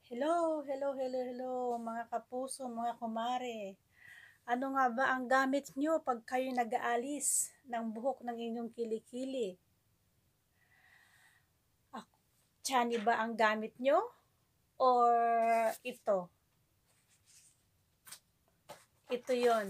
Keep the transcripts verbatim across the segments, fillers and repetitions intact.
Hello, hello, hello, hello, mga kapuso, mga kumare. Ano nga ba ang gamit nyo pag kayo nag-aalis ng buhok ng inyong kilikili? Ah, Tiyan ba ang gamit nyo? Or ito? Ito yon.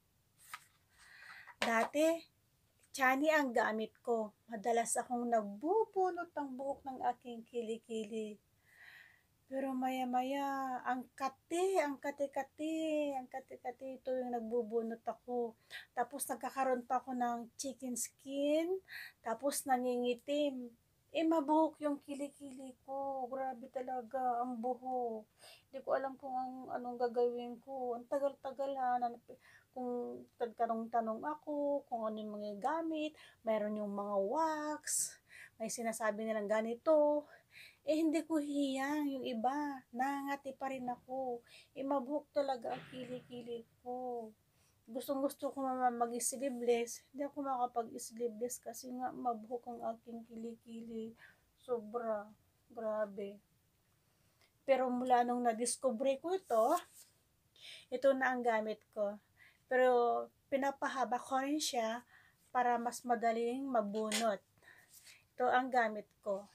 Dati, tiyani ang gamit ko. Madalas akong nagbubunot ng buhok ng aking kilikili. Pero maya-maya, ang kati, ang kati-kati, ang kati-kati, ito yung nagbubunot ako. Tapos nagkakaroon pa ako ng chicken skin, tapos nangingitim. Eh, mabuhok yung kilikili ko. Grabe talaga, ang buhok. Hindi ko alam kung ang, anong gagawin ko. Ang tagal-tagal ha. Kung tanong-tanong ako, kung ano yung mga gamit, mayroon yung mga wax, may sinasabi nilang ganito. Eh, hindi ko hiyang yung iba. Nangangati pa rin ako. Eh, mabuhok talaga ang kilikili ko. Gustong gusto ko naman mag-sleeveless. Hindi ako makapag-sleeveless kasi nga mabuhok ang aking kilikili. Sobra. Grabe. Pero mula nung na-discover ko ito, ito na ang gamit ko. Pero pinapahaba ko rin siya para mas madaling mabunot. Ito ang gamit ko.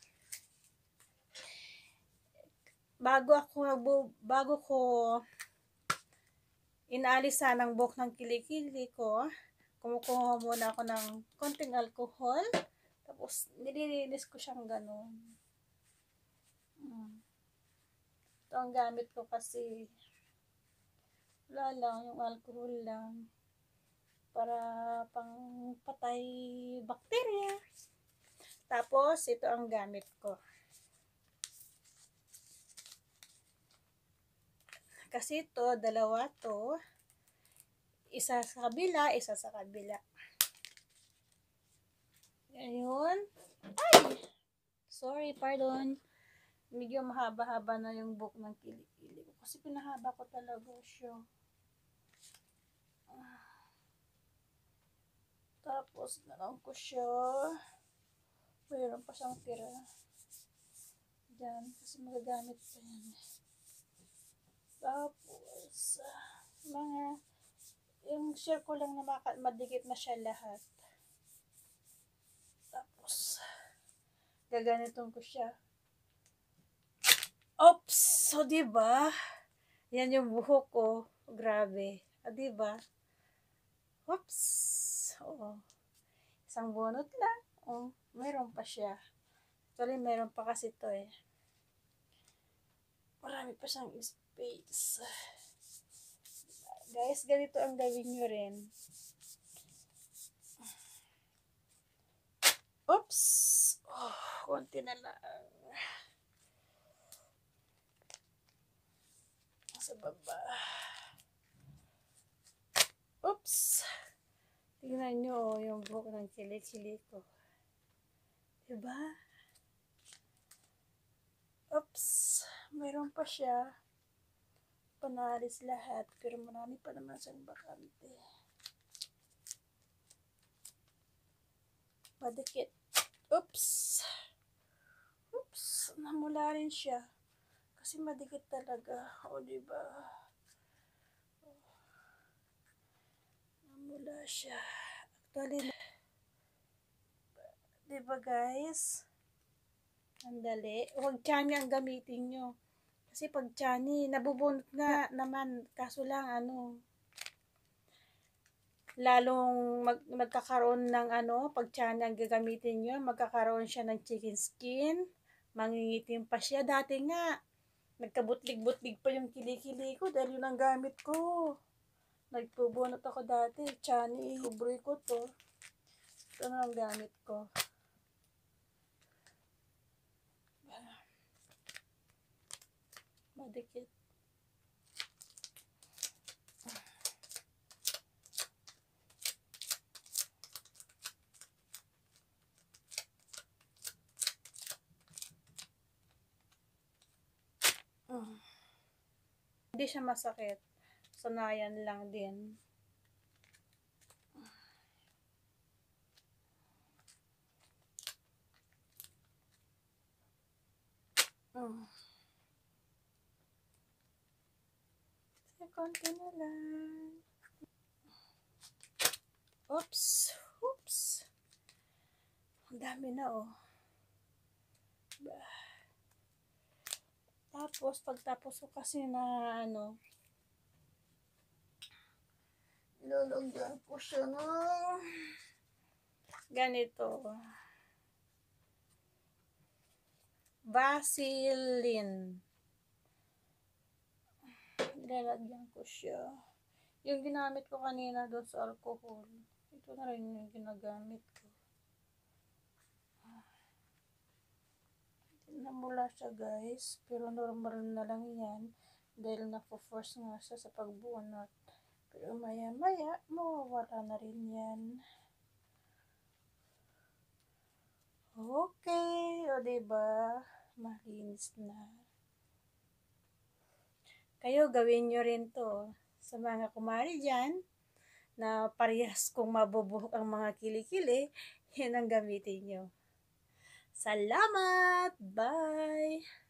Bago ako bago ko inaalisa ng buhok ng kilikili ko, kumukuha muna ako ng konting alcohol, tapos nililinis ko siyang ganun. Hmm. Ito ang gamit ko kasi wala lang, yung alcohol lang para pang patay bakterya. Tapos ito ang gamit ko. Kasi ito, dalawa to. Isa sa kabila, isa sa kabila. Ayun. Ay! Sorry, pardon. Medyo mahaba-haba na yung buhok ng kilikili ko. Kasi pinahaba ko talaga siya. Tapos, nalang ko siya. Mayroon pa siyang tira. Diyan. Kasi magagamit pa yan. Tapos, mga, yung share ko lang na madikit na siya lahat. Tapos, gaganitong ko siya. Oops! So, diba? Yan yung buhok ko. Grabe. O, diba? Oops! Oo. Isang bunot lang. Oh, mayroon pa siya. Actually, mayroon pa kasi ito eh. Marami pa siyang space. Guys, ganito ang gawin nyo rin. Oops! Oh, konti na lang. Sa baba. Oops! Tingnan nyo oh, yung buhok ng kilikili ko. Diba? Oops! Mayroon pa siya. Panalis lahat. Pero marami pa naman siyang bakante. Madikit. Oops! Oops! Namula rin siya. Kasi madikit talaga. O, diba? Namula siya. Actually, diba guys? Andali. Huwag tiyani ang gamitin nyo. Kasi pag tiyani, nabubunot nga naman. Kaso lang, ano, lalong mag, magkakaroon ng ano, pag tiyani ang gagamitin nyo, magkakaroon siya ng chicken skin, mangingitim pa siya. Dati nga, nagkabutlig-butlig pa yung kilikili ko dahil yun ang gamit ko. Nagpubunot ako dati, tiyani, kubre ko to. Ito na ang gamit ko. Madikit. Uh. Hindi siya masakit. Sanayan lang din. Uh. konti na lang. Oops, oops. Ang dami na, oh. Tapos, pagtapos ko kasi na, ano, ilalagyan ko siya ng ganito. Vaseline. Ilalagyan ko siya. Yung ginamit ko kanina doon sa alcohol. Ito na rin yung ginagamit ko. Namula siya guys. Pero normal na lang yan. Dahil na-force nga siya sa pagbunot. Pero maya maya, mawawala na rin yan. Okay. O diba? Malinis na. Kayo, gawin nyo rin to. Sa mga kumari dyan, na parehas kung mabubuhok ang mga kilikili, yan ang gamitin nyo. Salamat! Bye!